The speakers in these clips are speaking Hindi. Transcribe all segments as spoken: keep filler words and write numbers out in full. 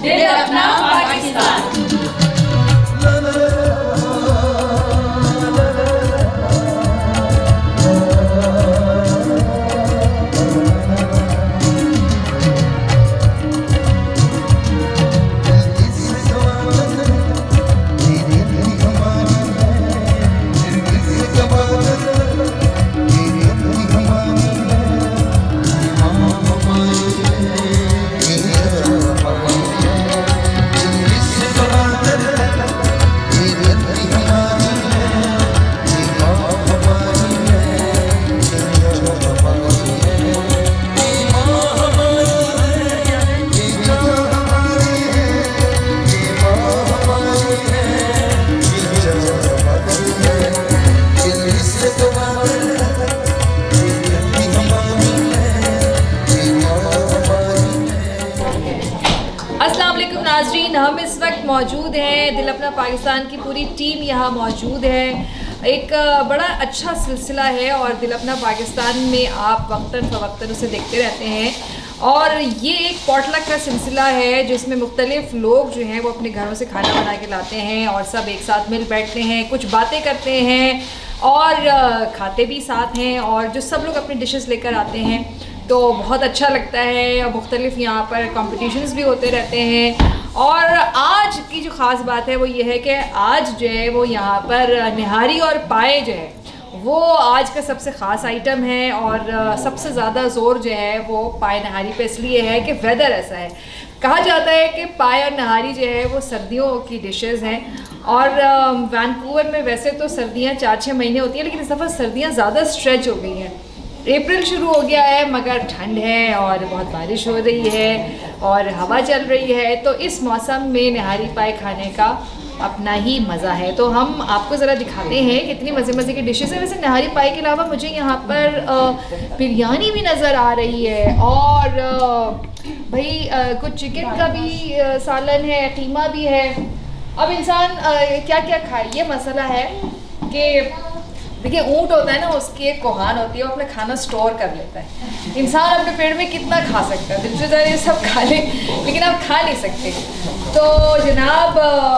दिल अपना पाकिस्तान। नाज़रीन, हम इस वक्त मौजूद हैं, दिल अपना पाकिस्तान की पूरी टीम यहाँ मौजूद है। एक बड़ा अच्छा सिलसिला है और दिल अपना पाकिस्तान में आप वक्तन फ़वक्तन उसे देखते रहते हैं। और ये एक पॉटलक का सिलसिला है जिसमें मुख्तलिफ़ लोग जो हैं वो अपने घरों से खाना बना के लाते हैं और सब एक साथ मिल बैठते हैं, कुछ बातें करते हैं और खाते भी साथ हैं। और जो सब लोग अपनी डिशेस लेकर आते हैं तो बहुत अच्छा लगता है और मुख्तलिफ़ यहाँ पर कॉम्पिटिशन्स भी होते रहते हैं। और आज की जो ख़ास बात है वो ये है कि आज जो है वो यहाँ पर निहारी और पाए जो है वो आज का सबसे ख़ास आइटम है। और सबसे ज़्यादा ज़ोर जो है वो पाए नहारी पे इसलिए है कि वेदर ऐसा है। कहा जाता है कि पाए और नहारी जो है वो सर्दियों की डिशेस हैं। और वैंकूवर में वैसे तो सर्दियाँ चार छः महीने होती हैं, लेकिन इस दफ़ा सर्दियाँ ज़्यादा स्ट्रेच हो गई हैं। अप्रैल शुरू हो गया है मगर ठंड है और बहुत बारिश हो रही है और हवा चल रही है, तो इस मौसम में नहारी पाए खाने का अपना ही मज़ा है। तो हम आपको ज़रा दिखाते हैं कितनी मज़े मज़े की डिशेस हैं। वैसे नहारी पाए के अलावा मुझे यहाँ पर बिरयानी भी नज़र आ रही है और भाई कुछ चिकन का भी सालन है, कीमा भी है। अब इंसान क्या क्या खाए, ये मसला है कि देखिए ऊँट होता है ना, उसकी एक कोहान होती है, वो अपना खाना स्टोर कर लेता है। इंसान अपने पेट में कितना खा सकता है, दिल ये सब खा ले लेकिन आप खा नहीं सकते। तो जनाब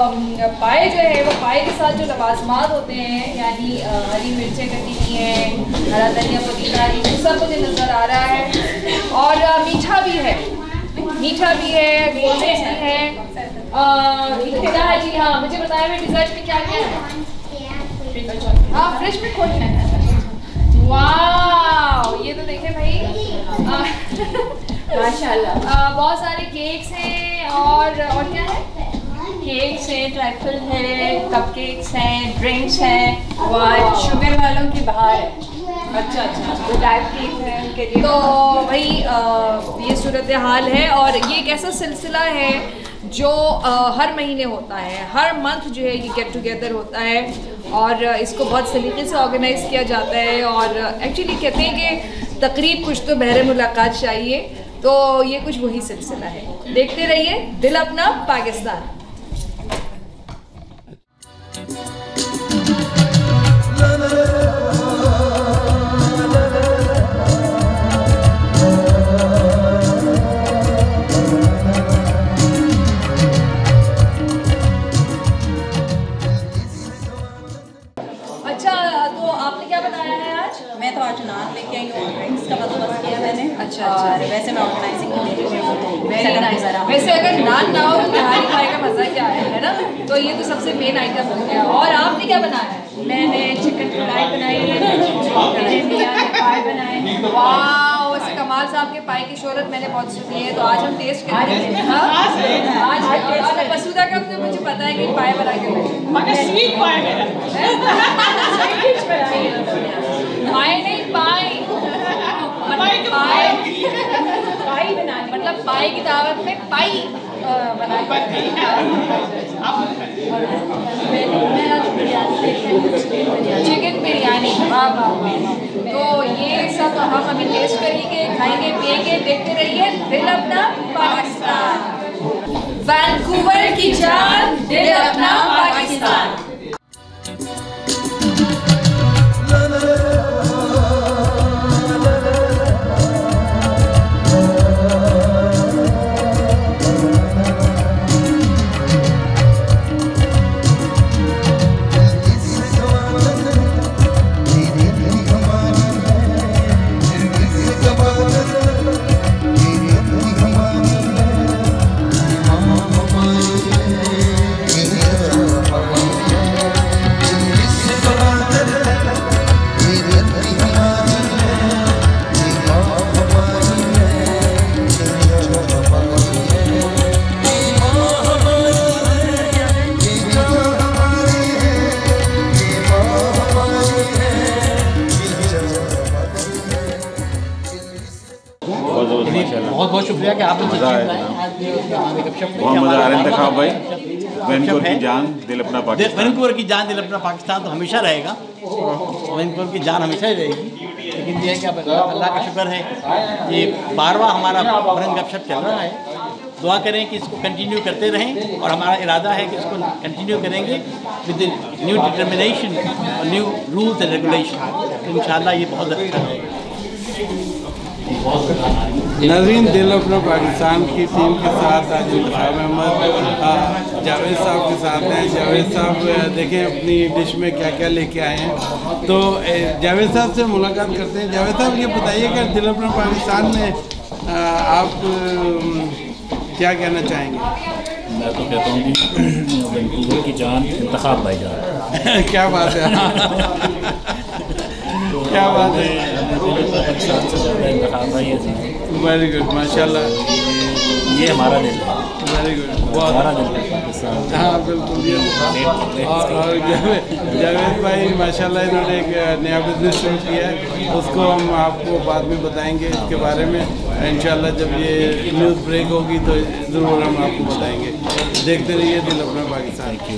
पाए जो है वो पाए के साथ जो लवाजमात होते हैं यानी हरी मिर्चें कटी हुई हैं, हरा धनिया पुदीना, ये सब मुझे नज़र आ रहा है। और मीठा भी है, मीठा भी है, गोले भी है। जी हाँ, मुझे बताया मैं डिज़र्ट में क्या क्या है। हाँ, फ्रिज में खोलना है। वाह, ये तो देखें भाई माशाल्लाह। बहुत सारे केक्स हैं और और क्या है, केक्स हैं, ट्राइफल है, कपकेक्स हैं, ड्रिंक्स हैं। वाह, शुगर वालों की बाहर है। अच्छा अच्छा, तो डायबिटीज है उनके लिए। तो भाई आ, ये सूरत हाल है। और ये एक ऐसा सिलसिला है जो आ, हर महीने होता है, हर मंथ जो है ये गेट टुगेदर होता है और इसको बहुत सलीके से ऑर्गेनाइज़ किया जाता है। और एक्चुअली कहते हैं कि तकरीब कुछ तो बहरे मुलाकात चाहिए, तो ये कुछ वही सिलसिला है। देखते रहिए दिल अपना पाकिस्तान। मैं तो आज नान लेके आई हूँ, ड्रिंक्स का बंदोबस्त किया मैंने। अच्छा अच्छा, वैसे मैं ऑर्गेनाइजिंग कमेटी में हूँ। वैसे अगर नान ना हो तो नहारी पाए का मज़ा क्या है, है ना। तो ये तो सबसे मेन आइटम हो गया। और आपने क्या बनाया है? मैंने चिकन कढ़ाई बनाई है, पाए बनाए हैं। वाह, वैसे कमाल साहब के पाए की शोहरत मैंने बहुत सुनी है, तो आज हम टेस्ट करेंगे। आज आज मसूदा का तो मुझे पता है कि पाए बना के पाए नहीं पाए पाए पाई बना, मतलब पाई की दावत में पाई बना चिकन बिरयानी। वाह वाह वाह। तो ये सब हम अभी टेस्ट करेंगे, खाएंगे, पिएंगे। देखते रहिए दिल अपना पाकिस्तान। वैंकूवर की जान दिल अपना पाकिस्तान। बहुत बहुत शुक्रिया कि आपने मज़ा आया। बहुत मज़ा आ रहा है। इंतखाब भाई, वैनकूवर की जान दिल अपना पाकिस्तान। वैनकूवर की जान दिल अपना पाकिस्तान तो हमेशा रहेगा, वैनकूवर की जान हमेशा ही रहेगी। लेकिन ये है कि अब अल्लाह का शुक्र है, ये बारवा हमारा ब्रंच गपशप चल रहा है। दुआ करें कि इसको कंटिन्यू करते रहें, और हमारा इरादा है कि इसको कंटिन्यू करेंगे विद न्यू डिटर्मिनेशन और न्यू रूल्स एंड रेगुलेशन। तो इंशाल्लाह ये बहुत अच्छा रहेगा। नाज़रीन, दिल अपना पाकिस्तान की टीम के साथ आज इंतखाब अहमद जावेद साहब के साथ हैं। जावेद साहब देखें अपनी डिश में क्या क्या लेके आए हैं, तो जावेद साहब से मुलाकात करते हैं। जावेद साहब, ये बताइए कि दिल अपना पाकिस्तान में आप क्या कहना चाहेंगे? मैं तो कहता हूँ कि वैनकूवर की जान इंतखाब भाई जान। क्या बात है, क्या बात है, पाकिस्तान से ज़्यादा इंतखाब भाई है। वेरी गुड, माशाल्लाह। ये हमारा दिल है, वेरी गुड, बहुत हमारा दिल है पाकिस्तान। हाँ बिल्कुल। ये और, और जावेद जावेद भाई माशाल्लाह इन्होंने एक नया बिजनेस शुरू किया है, उसको हम आपको बाद में बताएंगे इसके बारे में इंशाल्लाह। जब ये न्यूज़ ब्रेक होगी तो ज़रूर हम आपको बताएंगे। देखते रहिए दिल अपना पाकिस्तान की।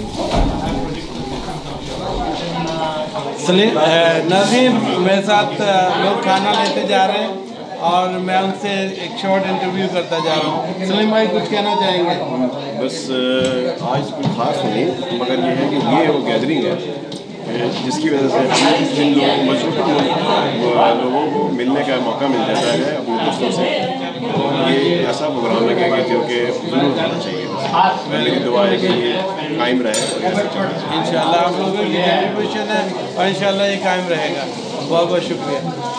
सलीम नाज़रीन, मेरे साथ लोग खाना लेते जा रहे हैं और मैं उनसे एक शॉर्ट इंटरव्यू करता जा रहा हूँ। सलीम भाई, कुछ कहना चाहेंगे? बस आज कुछ खास नहीं, मगर ये है कि ये वो गैदरिंग है जिसकी वजह से जिन लोगों मजबूत लोगों को मिलने का मौका मिल जाता है अपने दोस्तों से। ये ऐसा प्रोग्राम लगेगा जो कि ज़रूर होना चाहिए। मेरी दुआ है कि ये कायम रहे और इंशाल्लाह आप लोगों की कंट्रीब्यूशन है और इंशाल्लाह ये कायम रहेगा। बहुत बहुत शुक्रिया।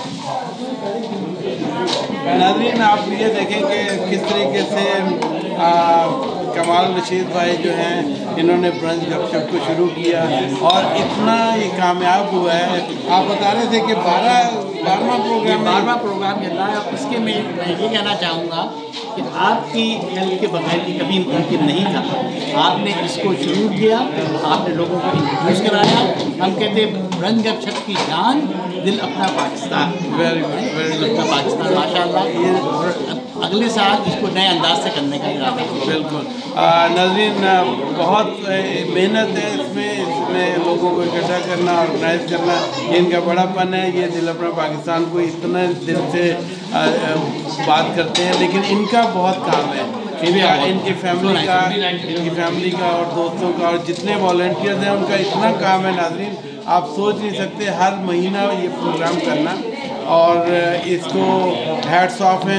नाज़रीन, आप ये देखें कि किस तरीके से आ, कमाल रशीद भाई जो हैं, इन्होंने ब्रंच गपशप को शुरू किया और इतना ये कामयाब हुआ है। आप बता रहे थे कि बारह बारहवां प्रोग्राम बारहवां प्रोग्राम चल रहा है, और इसके में मैं ये कहना चाहूँगा कि आपकी हेल्प के बगैर की कभी मुमकिन नहीं था। आपने इसको शुरू किया, आपने लोगों को इंट्रोड्यूस कराया। हम कहते हैं ब्रंच गपशप की जान दिल अपना पाकिस्तान। वेरी गुड, वेरी दिल अपना पाकिस्तान माशाल्लाह। ये अगले साल इसको नए अंदाज से करने का इरादा है। बिल्कुल। नाज़रीन, बहुत मेहनत है इसमें इसमें लोगों को इकट्ठा करना, ऑर्गेनाइज करना, ये इनका बड़ापन है। ये दिल अपना पाकिस्तान को इतने दिल से आ, आ, बात करते हैं, लेकिन इनका बहुत काम है। इनका इनकी फैमिली का इनकी फैमिली का और दोस्तों का और जितने वॉलंटियर्स हैं उनका इतना काम है। नाज़रीन, आप सोच नहीं सकते हर महीना ये प्रोग्राम करना, और इसको हैट्स ऑफ हैं।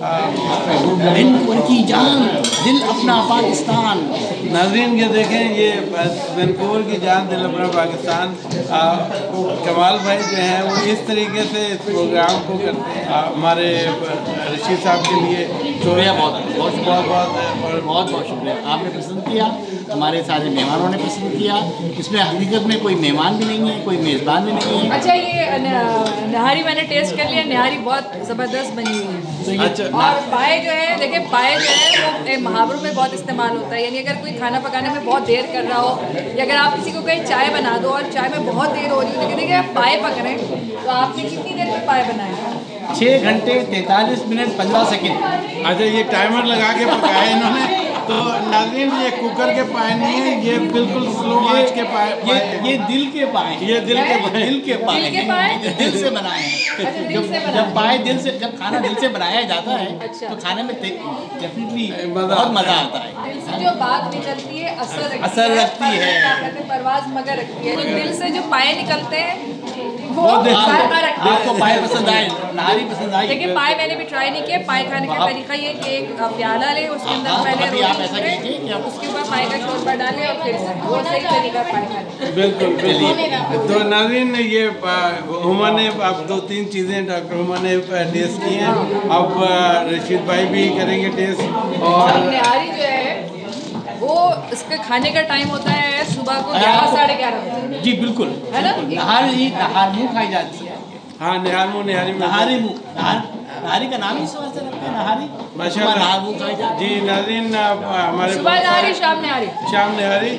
वैनकूवर की जान दिल अपना पाकिस्तान। नाज़रीन, ये देखें, ये वैनकूवर की जान दिल अपना पाकिस्तान। आ, कमाल भाई जो हैं वो इस तरीके से इस प्रोग्राम को करते हैं। आ, हमारे रशीद साहब के लिए शुक्रिया, बहुत बहुत बहुत बहुत और बहुत बहुत शुक्रिया। आपने पसंद किया, हमारे सारे मेहमानों ने पसंद किया। इसमें हकीकत में कोई मेहमान भी नहीं है, कोई मेज़बान भी नहीं है। अच्छा, ये नहारी मैंने टेस्ट कर लिया, नहारी बहुत ज़बरदस्त बनी हुई है। अच्छा, और पाए जो है, देखिए पाए जो है वो मुहावरों में बहुत इस्तेमाल होता है। यानी अगर कोई खाना पकाने में बहुत देर कर रहा हो, या अगर आप किसी को कहीं चाय बना दो और चाय में बहुत देर हो रही हो, लेकिन देखिए आप पाए पक रहे हैं, तो आपने कितनी देर में पाए बनाए? छः घंटे तैंतालीस मिनट पंद्रह सेकेंड। अच्छा, ये टाइमर लगा के पकाया इन्होंने। तो नाज़रीन, ये कुकर के पाए नहीं है, ये बिल्कुल स्लो आंच के पाए। ये ये दिल के पाए, ये दिल के पाए, दिल के पाए दिल के पाए? दिल से बनाए हैं। जब जब पाए दिल से, जब खाना दिल से बनाया जाता है अच्छा। तो खाने में डेफिनेटली बहुत मज़ा आता है। दिल से जो बात निकलती है असर रखती असर है, रखती है। परवाज मगर रखती है। जो दिल से जो पाए निकलते हैं वो बहुत जायका रखते हैं। आपको पाए पसंद आए, नहारी पसंद आई? देखिए, पाए मैंने भी ट्राई नहीं किया। पाए खाने का तरीका ये कि एक प्याला लें, उसके अंदर पहले अभी आप ऐसा रोटी कीजिए कि आप उसके ऊपर पाए का शोरबा डालें और फिर वो सही तरीका पाए खाने। बिल्कुल बिल्कुल। तो नाज़रीन, ये हुमा ने अब दो तीन चीज़ें डॉक्टर हुमा ने टेस्ट की हैं, अब रशीद भाई भी करेंगे टेस्ट। और निहारी जो है वो इसके खाने का टाइम होता है सुबह को ग्यारह साढ़े ग्यारह बजे। जी बिल्कुल, है ना? नहारी नहार मुँह खाई जाती है। हाँ, निहार मुँह निहारी में नहारी मुँह, नहारी का नाम ही इस वजह से रखते हैं, नहारी। माशाल्लाह। नहार मुँह खाई जाती जी नाज़रीन, हमारे सुबह नहारी, शाम नहारी। शाम निहारी।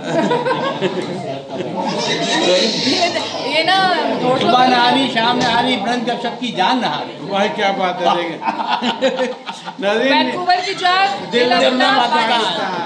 ये ना सुबह नहानी, शाम नहानी, ब्रंच गपशप की जान नहानी। वाह क्या बात है। देखें नाज़रीन, वैंकूवर की जान, दिल अपना Pakistan.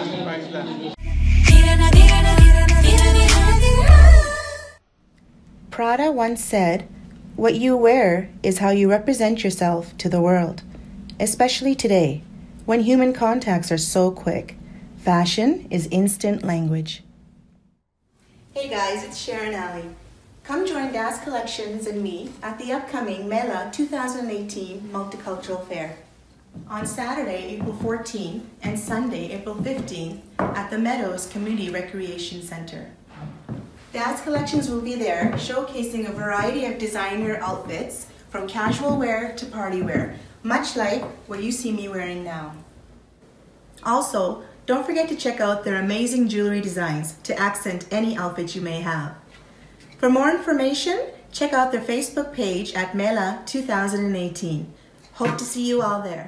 Prada once said, "What you wear is how you represent yourself to the world," especially today, when human contacts are so quick. Fashion is instant language. Hey guys, it's Sharon Alley. Come join Das Collections and me at the upcoming Mela twenty eighteen Multicultural Fair on Saturday, April fourteenth and Sunday, April fifteenth at the Meadows Community Recreation Center. Das Collections will be there, showcasing a variety of designer outfits from casual wear to party wear, much like what you see me wearing now. Also, don't forget to check out their amazing jewelry designs to accent any outfit you may have. For more information, check out their Facebook page at Mela twenty eighteen. Hope to see you all there.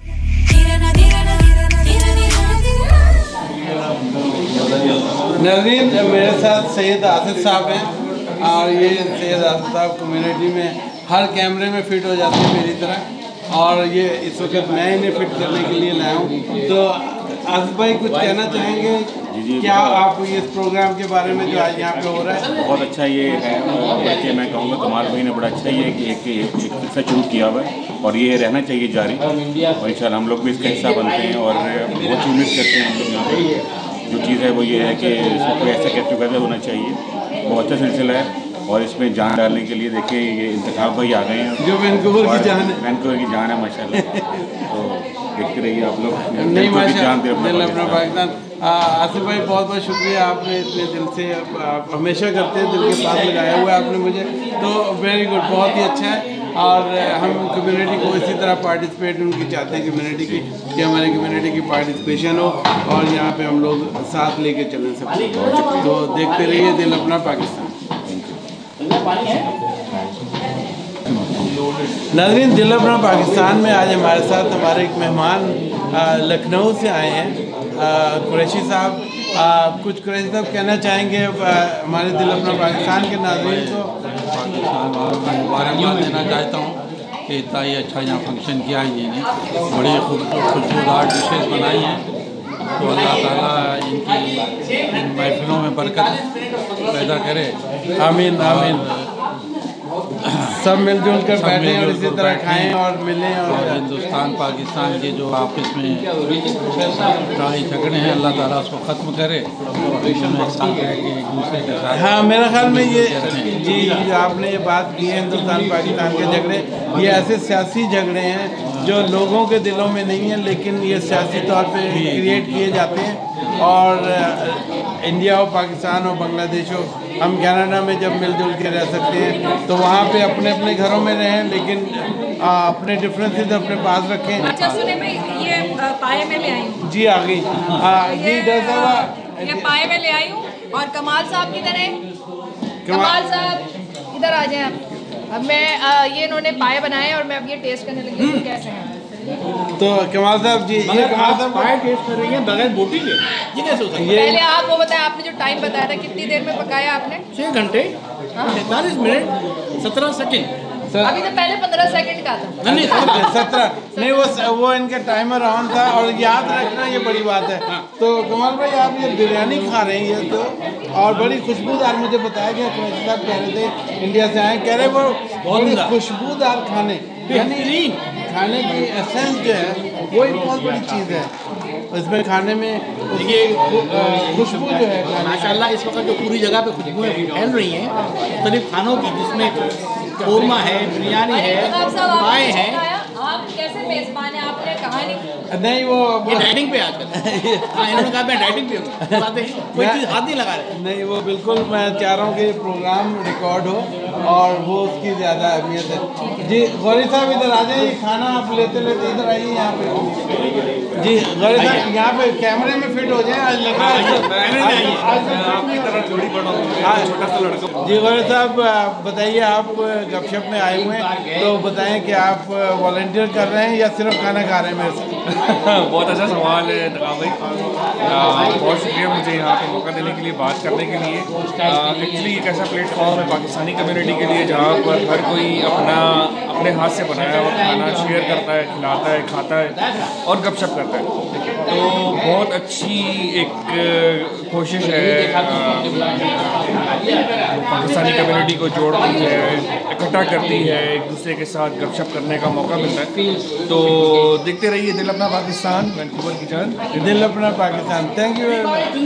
नाज़रीन, मेरे साथ सैयद आसिफ साहब हैं और ये सैयद आसिफ साहब कम्युनिटी में हर कैमरे में फिट हो जाते हैं मेरी तरह, और ये इस वक्त मैं इन्हें फिट करने के लिए लाया हूँ। तो आसिफ भाई कुछ कहना चाहेंगे? जी जी, क्या आप इस प्रोग्राम के बारे में जो आज यहाँ पे हो रहा है? बहुत अच्छा ये है कि मैं कहूँगा कमाल भाई ने बड़ा अच्छा ये कि एक एक फिक्सा शुरू किया हुआ है और ये रहना चाहिए जारी, और इंशाल्लाह हम लोग भी इसका हिस्सा बनते हैं और बहुत उम्मीद करते हैं हम लोग यहाँ पर। जो चीज़ है वो ये है कि सबको ऐसा गेट टुगेदर होना चाहिए, बहुत अच्छा सिलसिला है, और इसमें जान डालने के लिए देखिए ये इंतखाब भाई आ गए हैं जो वैंकूवर की जान है। वैंकूवर की जान है माशाल्लाह। तो देखते रहिए आप लोग। नहीं माशाल्लाह, दिल अपना पाकिस्तान। आसिफ भाई बहुत बहुत शुक्रिया, आपने इतने दिल से आप हमेशा करते हैं, दिल के पास लगाया हुआ है आपने मुझे, तो वेरी गुड, बहुत ही अच्छा है। और हम कम्युनिटी को इसी तरह पार्टिसिपेट उनकी चाहते हैं कम्युनिटी की, कि हमारी कम्युनिटी की पार्टिसिपेशन हो और यहाँ पे हम लोग साथ लेके चलें सब। तो देखते रहिए दिल अपना पाकिस्तान। नाज़रीन, दिल अपना पाकिस्तान में आज हमारे साथ हमारे एक मेहमान लखनऊ से आए हैं, कुरैशी साहब। कुछ कुरैशी साहब कहना चाहेंगे हमारे दिल अपना पाकिस्तान के नाज़रीन को? पाकिस्तान वालों को मुबारकबाद देना चाहता हूँ कि इतना ही अच्छा यहाँ फंक्शन किया है, इन्हें बड़ी खूबसूरत डिशेज बनाई हैं। तो अल्लाह ताला इनकी इन महफिलों में बरकत पैदा करे। आमीन आमीन। सब मिलजुल कर बैठें और इसी तरह खाएं और मिलें, और हिंदुस्तान पाकिस्तान के जो आपस में लड़ाई झगड़े हैं अल्लाह ताला उसको ख़त्म करे और एक साथ रह के एक दूसरे के साथ। हाँ, मेरा ख्याल में ये जी जो आपने ये बात की है, हिंदुस्तान पाकिस्तान के झगड़े, ये ऐसे सियासी झगड़े हैं जो लोगों के दिलों में नहीं है, लेकिन ये सियासी तौर पे क्रिएट किए जाते हैं। और इंडिया हो, पाकिस्तान हो, बांग्लादेश हो, हम कनाडा में जब मिलजुल के रह सकते हैं तो वहाँ पे अपने अपने घरों में रहें, लेकिन आ, अपने डिफरेंसेस अपने पास रखें। अच्छा सुने, मैं ये पाए में ले आई हूँ। जी आ गई। जी डर ये पाए में ले आई हूँ। और कमाल साहब किधर है? कमाल साहब इधर आ जाए आप। अब मैं आ, ये इन्होंने पाए बनाए और मैं अब ये टेस्ट करने लगी हूँ कैसे हैं। तो कमाल साहब जी, ये कमाल साहब पाए टेस्ट कर रही हैं बगैर बोटी के, ये कैसे हो सकता है? पहले आप वो बताएं, आपने जो टाइम बताया था कितनी देर में पकाया आपने? छः घंटे पैंतालीस मिनट सत्रह सेकेंड। अभी तो पहले पंद्रह सेकंड का था। नहीं सत्रह नहीं, वो वो इनका टाइमर ऑन था। और याद रखना ये बड़ी बात है। तो कमाल भाई आप ये बिरयानी खा रहे हैं ये तो, और बड़ी खुशबूदार, मुझे बताया गया कुरैशी साहब कह रहे थे इंडिया से आए, कह रहे वो बड़ी खुशबूदार खाने, यानी खाने की एसेंस जो है वो एक बहुत बड़ी चीज़ है इसमें खाने में। देखिए खुशबू जो है माशाल्लाह इस वक्त जो पूरी जगह पे खुशबुएं फैल रही हैं मुख्तलिफ खानों की, जिसमें कोरमा है, बिरयानी है, पाए हैं। आप कैसे मेजबान हैं? आपने कहा नहीं। नहीं वो ये डाइटिंग पे आजकल। हाँ, इन्होंने कहा मैं डाइटिंग पे हूँ, कोई चीज़ हाथ नहीं लगा रहे। नहीं वो बिल्कुल, मैं चाह रहा हूँ कि प्रोग्राम रिकॉर्ड हो और वो उसकी ज़्यादा अहमियत है। जी गौरी साहब इधर आ जाइए, खाना आप लेते लेते इधर आइए यहाँ पे। जी गौरी साहब यहाँ पे कैमरे में फिट हो जाए। आज लग रहा है जी गौरी साहब बताइए, आप गपशप में आए हुए हैं तो बताएं कि आप वॉलंटियर कर रहे हैं या सिर्फ खाना खा रहे हैं मेरे साथ? बहुत अच्छा सवाल है दगा भाई, बहुत शुक्रिया मुझे यहाँ पे मौका देने के लिए, बात करने के लिए। एक्चुअली एक ऐसा प्लेटफॉर्म है पाकिस्तानी कम्युनिटी के लिए जहाँ पर हर कोई अपना अपने हाथ से बनाया हुआ खाना शेयर करता है, खिलाता है, खाता है और गपशप करता है। तो बहुत अच्छी एक कोशिश है पाकिस्तानी कम्युनिटी को जोड़ती है, इकट्ठा करती है, एक दूसरे के साथ गपशप करने का मौका मिलता है। तो देखते रहिए दिल अपना पाकिस्तान, वैंकूवर की जान, दिल अपना पाकिस्तान। थैंक यू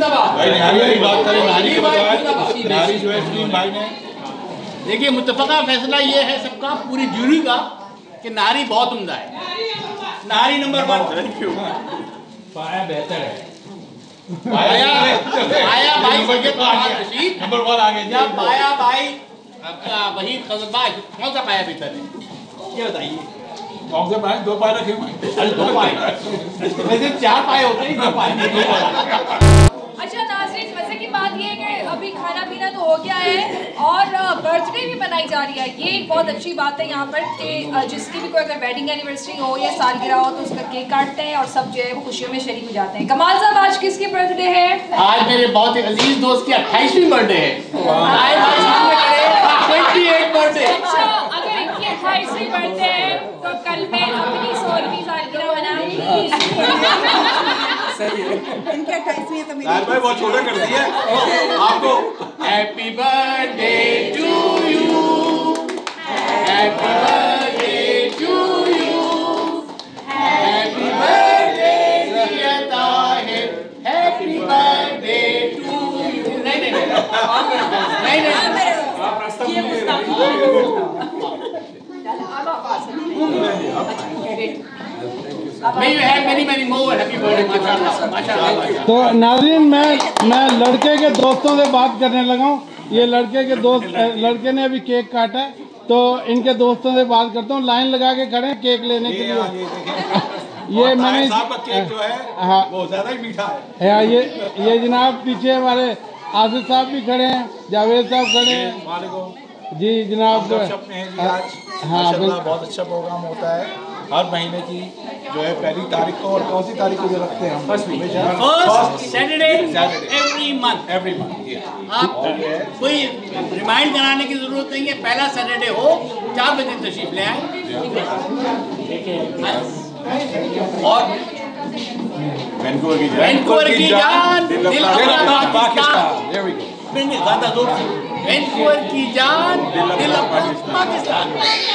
भाई ने। देखिए मुत्तफ़क़ा फैसला ये है सबका, पूरी जूरी का, कि नारी बहुत उम्दा है, नारी नंबर वन। Thank you. पाया बेहतर है, आया आया भाई रशीद नंबर वन आगे। जब आया भाई वहीद खजरबाई, कौन सा पाया बेहतर है ये बताइए? कौन से पाए? दो पाए रखे हुए। अरे दो पाए, वैसे चार पाए होते हैं, दो पाए दो पाए। अच्छा नाज़रीन, वैसे की बात ये है कि अभी खाना पीना तो हो गया है और बर्थडे भी मनाई जा रही है। ये एक बहुत अच्छी बात है यहाँ पर कि जिसकी भी कोई अगर वेडिंग एनिवर्सरी हो या सालगिरह हो तो उसका केक काटते हैं और सब जो है वो खुशियों में शरीक हो जाते हैं। कमाल साहब, आज किसकी बर्थडे है? आज मेरे बहुत ही अजीज दोस्त की अट्ठाईसवीं बर्थडे है। बर्थडे। अच्छा, अगर इनकी अट्ठाईसवीं बर्थडे है तो कल मैं अपनी सोलहवीं सालगिरह मनाऊंगी। सही है, इनके अट्ठाईसवीं तो मेरी भाई बहुत छोटा कर दिया आपको। Happy birthday to you, happy birthday to you, happy birthday dear Tahir, happy birthday to you. नहीं नहीं नहीं नहीं ये May you have many many more happy birthday, माशाल्लाह माशाल्लाह। तो नाज़रीन, मैं मैं लड़के के दोस्तों से बात करने लगा हूँ। ये लड़के के दोस्त, लड़के ने अभी केक काटा है तो इनके दोस्तों से बात करता हूँ। लाइन लगा के खड़े हैं केक लेने के लिए। ये मैंने केक जो है हाँ वो ज़्यादा ही मीठा है। हाँ, ये ये जनाब पीछे हमारे आसिफ साहब भी खड़े हैं, जावेद साहब खड़े हैं जी जनाब। हाँ, बहुत अच्छा प्रोग्राम होता है हर महीने की जो है पहली तारीख को, और कौन सी तारीख को जो रखते हैं हम? First first Saturday every month every month. आप कोई रिमाइंड कराने की जरूरत नहीं है, पहला सैटरडे हो चार बजे तशरीफ ले आए। और वैंकूवर की जान, वैंकूवर की जान, दिल अपना पाकिस्तान। There we go. नहीं ज्यादा दूर से, वैंकूवर की जान, दिल अपना पाकिस्तान।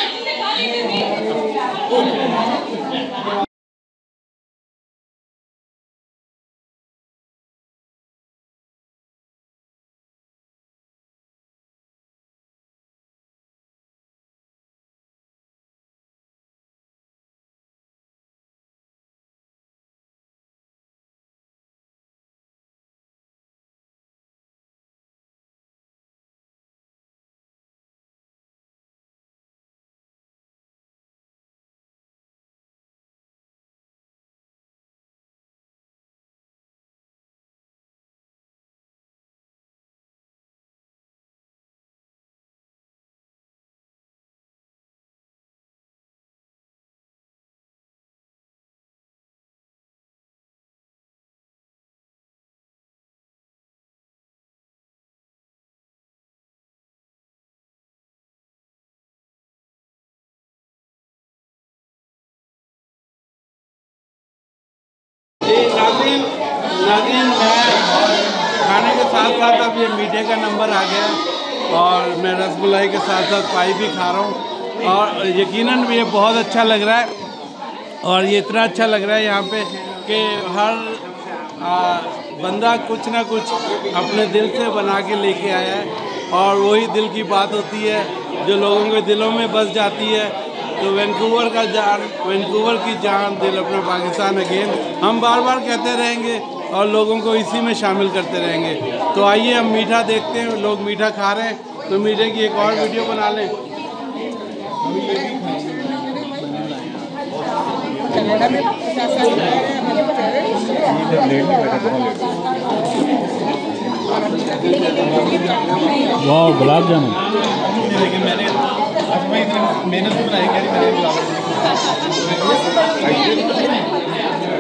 नाज़रीन, नाज़रीन मैं खाने के साथ साथ अब ये मीठे का नंबर आ गया और मैं रसमलाई के साथ साथ पाई भी खा रहा हूँ और यकीनन ये बहुत अच्छा लग रहा है। और ये इतना अच्छा लग रहा है यहाँ पे कि हर आ, बंदा कुछ ना कुछ अपने दिल से बना के लेके आया है और वही दिल की बात होती है जो लोगों के दिलों में बस जाती है। तो वैंकूवर का जान, वैंकूवर की जान, दिल अपना पाकिस्तान अगेन हम बार बार कहते रहेंगे और लोगों को इसी में शामिल करते रहेंगे। तो आइए हम मीठा देखते हैं, लोग मीठा खा रहे हैं तो मीठे की एक और वीडियो बना लें। वाह, गुलाब जामुन। लेकिन मैंने आज मैं इतनी मेहनत से बनाई, क्या मैंने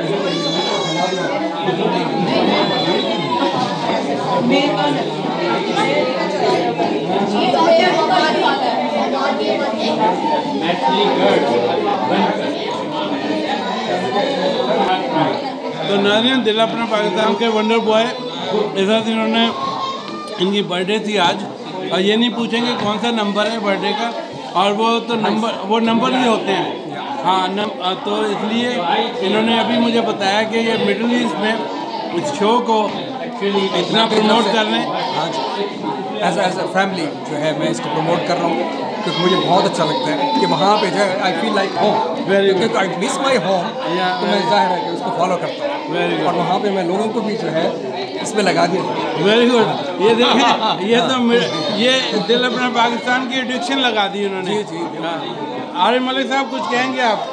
तो नाज़रीन, दिल अपना पाकिस्तान के वंडर बॉय इधर से इन्होंने इनकी बर्थडे थी आज, और ये नहीं पूछेंगे कौन सा नंबर है बर्थडे का, और वो तो नंबर वो नंबर ही होते हैं। हाँ नम, तो इसलिए इन्होंने अभी मुझे बताया कि ये मिडिल ईस्ट में इस शो को इतना प्रमोट कर रहे हैं। एज एज अ फैमिली जो है मैं इसको प्रमोट कर रहा हूँ, क्योंकि मुझे बहुत अच्छा लगता है कि वहाँ पे जो है आई फील लाइक होम, क्योंकि आई मिस माई होम, तो मैं जाहिर है कि उसको फॉलो करता हूँ, और वहाँ पे मैं लोगों को भी जो है इसमें लगा दिया। Very good. ये देखिए, ये तो ये दिल अपना पाकिस्तान की एडिक्शन लगा दी उन्होंने। जी जी। आरिफ मलिक साहब कुछ कहेंगे आप?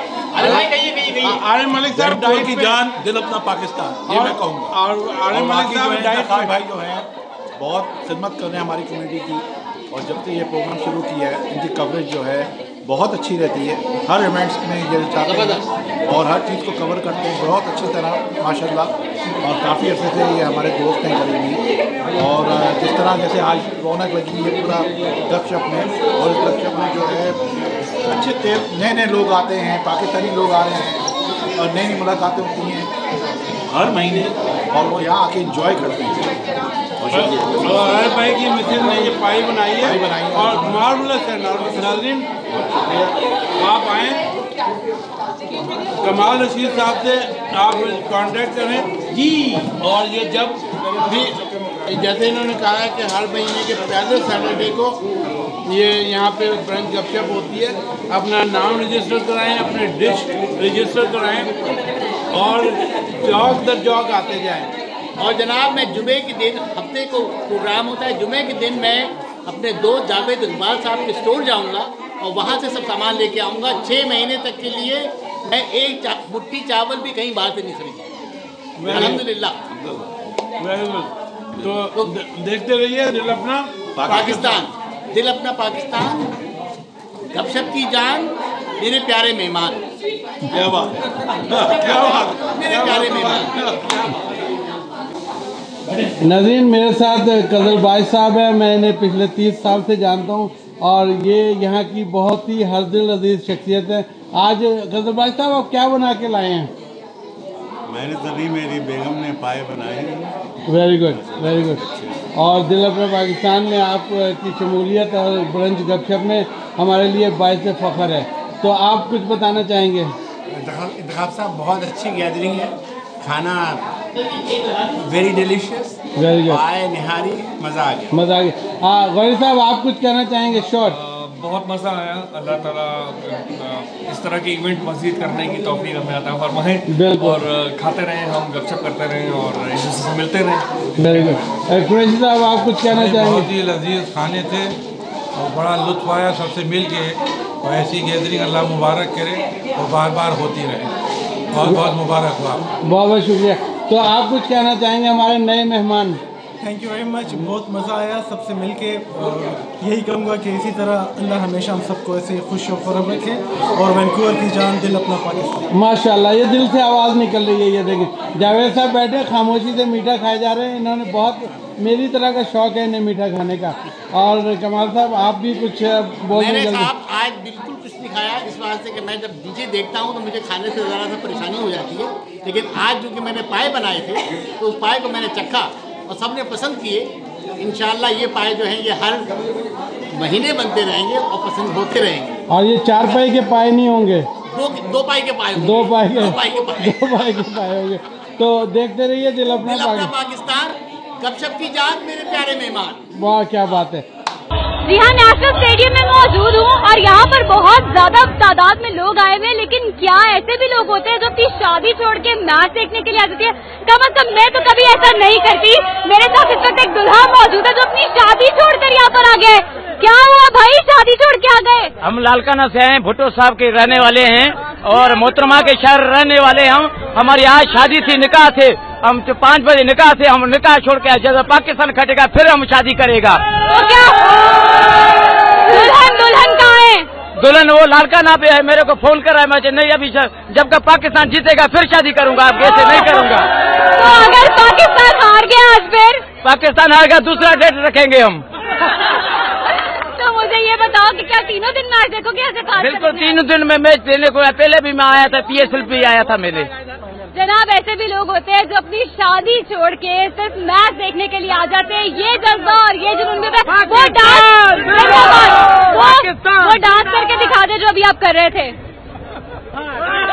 आरिफ मलिक साहब डाइट की जान दिल अपना पाकिस्तान, ये मैं कहूँगा। और आरिफ मलिक साहब डाइट भाई जो है बहुत खिदमत कर रहे हैं हमारी कम्युनिटी की, और जब से ये प्रोग्राम शुरू किया है इनकी कवरेज जो है बहुत अच्छी रहती है। हर इवेंट्स में ये चाहते हैं और हर चीज़ को कवर करते हैं बहुत अच्छी तरह माशाल्लाह, और काफ़ी अर्से से ये हमारे दोस्त हैं करीबी, और जिस तरह जैसे आज रौनक लगी है पूरा गपशप में, और इस गपशप में जो है अच्छे नए नए लोग आते हैं, पाकिस्तानी लोग आ रहे हैं और नई नई मुलाकातें होती हैं हर महीने, और वो यहाँ आके इंजॉय करते हैं। और भाई की मिसेज ने ये पाई बनाई है, बनाई है और मार्वलस है। नाज़रीन आप आएँ, कमाल रशीद साहब से आप कांटेक्ट करें जी। और ये जब भी जैसे इन्होंने कहा है कि हर महीने के पहले सैटरडे को ये यहाँ पे ब्रंच गपशप होती है, अपना नाम रजिस्टर कराएं, अपने डिश रजिस्टर कराएं और जॉक दर जॉक आते जाएं। और जनाब मैं जुमे के दिन हफ्ते को प्रोग्राम होता है, जुमे के दिन मैं अपने दोस्त जावेद इकबाल साहब के स्टोर जाऊंगा और वहाँ से सब सामान लेके आऊँगा। छः महीने तक के लिए मैं एक चा, मुट्ठी चावल भी कहीं बाहर से नहीं खरीदा, अल्हम्दुलिल्लाह। Very good. तो देखते रहिए दिल अपना पाकिस्तान, दिल अपना पाकिस्तान, गपशप की जान, मेरे प्यारे मेहमान। क्या बात क्या बात मेरे प्यारे मेहमान। नज़ीर मेरे साथ कजल बाई साहब है, मैं इन्हें पिछले तीस साल से जानता हूँ और ये यहाँ की बहुत ही हरदिल अजीज़ शख्सियत है। आज कजल बाई साहब आप क्या बना के लाए हैं? मैंने तभी मेरी बेगम ने पाए बनाए हैं। Very good very good. और दिल अपना पाकिस्तान में आपकी शमूलियत और ब्रंच गपशप में हमारे लिए बाइस फ़ख्र है, तो आप कुछ बताना चाहेंगे? इंतखाब साहब बहुत अच्छी गैदरिंग है, खाना वेरी डिलीशियस, वेरी गुड, आए निहारी, मज़ा आ गया मज़ा आ गया। हाँ गौरी साहब आप कुछ कहना चाहेंगे? शॉर्ट। बहुत मज़ा आया, अल्लाह ताला इस तरह के इवेंट मज़ीद करने की तौफीक हमें अता फरमाए और खाते रहें, हम गपशप करते रहें और एक दूसरे से मिलते रहें। Very good. कुरैशी साहब आप कुछ कहना चाहेंगे? बहुत ही लजीज खाने थे और बड़ा लुत्फ़ आया सबसे मिल के, और ऐसी गैदरिंग अल्लाह मुबारक करे और बार बार होती रहे। बहुत बहुत मुबारक हुआ। बहुत बहुत शुक्रिया। तो आप कुछ कहना चाहेंगे हमारे नए मेहमान? थैंक यू वेरी मच, बहुत मज़ा आया सबसे मिलके, और यही कहूँगा कि इसी तरह अल्लाह हमेशा हम सबको ऐसे खुश और खुरम रखे, और वैंकूवर की जान, दिल अपना पाकिस्तान। माशाल्लाह, ये दिल से आवाज़ निकल रही है। ये देखें जावेद साहब बैठे खामोशी से मीठा खाए जा रहे हैं, इन्होंने बहुत मेरी तरह का शौक है इन्हें मीठा खाने का। और कमाल साहब आप भी कुछ बोलने? मैंने साहब आज बिल्कुल कुछ नहीं खाया, इस वास्ते कि मैं जब डीजे देखता हूँ तो मुझे खाने से ज़रा सा परेशानी हो जाती है, लेकिन आज जो कि मैंने पाए बनाए थे तो उस पाए को मैंने चखा और सबने पसंद किए। इंशाल्लाह ये पाए जो हैं ये हर महीने बनते रहेंगे और पसंद होते रहेंगे। और ये चार पाई के पाए नहीं होंगे, दो दो पाई के पाए दो पाई के दो पाई के पाए दो पाई के पाए होंगे। तो देखते रहिए दिल अपना पाकिस्तान, गपशप की जान, मेरे प्यारे मेहमान। वाह क्या बात है। जी हाँ, नेशनल स्टेडियम में मौजूद हूँ और यहाँ पर बहुत ज्यादा तादाद में लोग आए हुए हैं, लेकिन क्या ऐसे भी लोग होते हैं जो अपनी शादी छोड़ के मैच देखने के लिए आ जाती है? कम अज कम मैं तो कभी ऐसा नहीं करती। मेरे साथ इस वक्त एक दुल्हा मौजूद है जो अपनी शादी छोड़कर यहाँ पर आ गए। क्या हुआ भाई, शादी छोड़ के आ गए? हम लालकाना से हैं, भुट्टो साहब के रहने वाले हैं और मोहतरमा के शहर रहने वाले हम। हमारे यहाँ शादी थी, निकाह थे, हम तो पाँच बजे निकाह से हम निकाह छोड़ के जब पाकिस्तान खटेगा फिर हम शादी करेगा। तो क्या दुल्हन दुल्हन कहाँ है? दुल्हन वो लालकाना पे है, मेरे को फोन कर रहा है, मैं नहीं अभी जब का पाकिस्तान जीतेगा फिर शादी करूंगा, अब ऐसे नहीं करूंगा। तो अगर पाकिस्तान हार गया आज फिर? पाकिस्तान हार गया दूसरा डेट रखेंगे हम। तो मुझे ये बता बताओ कि क्या तीनों दिन मैच देखोगे ऐसे खास? बिल्कुल तीनों दिन में मैच देने को, पहले भी मैं आया था, पी एस एल पे आया था मैंने। जनाब ऐसे भी लोग होते हैं जो अपनी शादी छोड़ के सिर्फ मैच देखने के लिए आ जाते हैं। ये जज्बा और ये जुनून में वो डांस वो, वो डांस करके दिखा दे जो अभी आप कर रहे थे।